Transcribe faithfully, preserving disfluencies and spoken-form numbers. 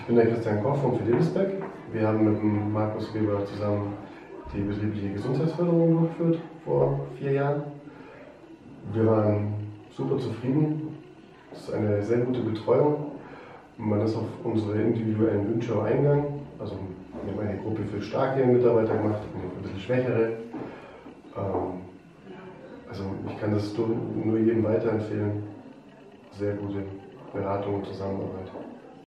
bin der Christian Koch von Fidelisbeck. Wir haben mit dem Markus Weber zusammen die betriebliche Gesundheitsförderung durchgeführt vor vier Jahren. Wir waren super zufrieden. Es ist eine sehr gute Betreuung. Man ist auf unsere individuellen Wünsche auch eingegangen. Also wir haben eine Gruppe für starke Mitarbeiter gemacht und ein bisschen schwächere. Ähm, also ich kann das nur jedem weiterempfehlen. Sehr gute Beratung und Zusammenarbeit.